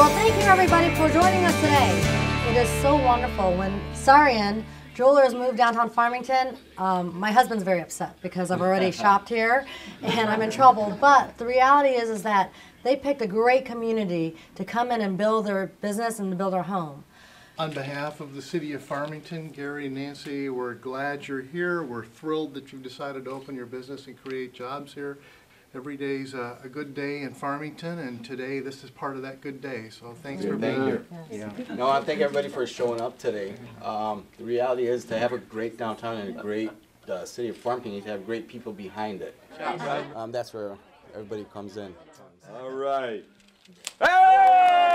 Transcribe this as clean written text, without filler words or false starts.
Well, thank you everybody for joining us today. It is so wonderful. When Sarian Jewelers moved downtown Farmington, my husband's very upset because I've already shopped here and I'm in trouble. But the reality is that they picked a great community to come in and build their business and to build their home. On behalf of the City of Farmington, Gary and Nancy, we're glad you're here. We're thrilled that you've decided to open your business and create jobs here. Every day's a good day in Farmington, and today this is part of that good day. So thanks for being here. Yeah. No, I thank everybody for showing up today. The reality is to have a great downtown and a great city of Farmington, you need to have great people behind it. That's where everybody comes in. All right. Hey!